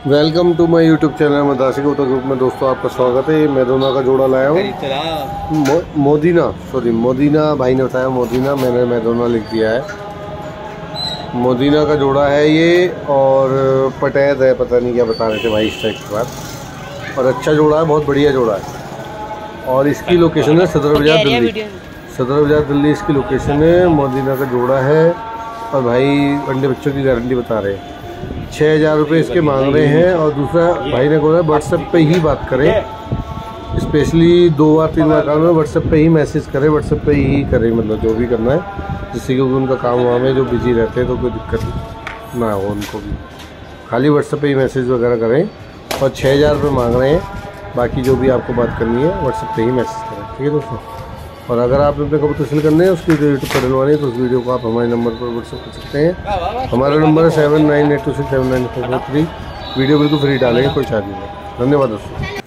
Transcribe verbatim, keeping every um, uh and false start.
Welcome to my YouTube channel मदासी कबूतर group में दोस्तों आपका स्वागत है। मैदोना का जोड़ा लाया हूँ, मो, मोदीना सॉरी मोदीना भाई ने बताया, मोदीना मैंने मैदोना लिख दिया है। मोदीना का जोड़ा है ये और पटैद है, पता नहीं क्या बता रहे थे भाई इस टाइप की बात। और अच्छा जोड़ा है, बहुत बढ़िया जोड़ा है। और इसकी लोकेशन है सदर बाजार दिल्ली, सदर बाजार दिल्ली इसकी लोकेशन है। मोदीना का जोड़ा है और भाई अंडे बच्चों की गारंटी बता रहे हैं। छः हज़ार रुपये इसके मांग रहे हैं। और दूसरा भाई ने बोला व्हाट्सएप पे ही बात करें, स्पेशली दो बार तीन बार काम है व्हाट्सएप पे ही मैसेज करें, व्हाट्सएप पे ही करें, मतलब जो भी करना है, जिससे क्योंकि उनका काम वहाँ में जो बिजी रहते हैं तो कोई दिक्कत ना हो उनको भी। खाली व्हाट्सएप पे ही मैसेज वगैरह करें। और छः हज़ार रुपये मांग रहे हैं, बाकी जो भी आपको बात करनी है व्हाट्सएप पे ही मैसेज करें, ठीक है दोस्तों। और अगर आप अपने कबूतर सेल करने हैं उसकी जो यूट्यूब पर डलवानी है तो उस वीडियो को आप हमारे नंबर पर व्हाट्सएप कर सकते हैं। हमारा नंबर है seven nine eight two six seven nine four four three. Video बिल्कुल फ्री डालेंगे, कोई चार्ज नहीं है। धन्यवाद दोस्तों।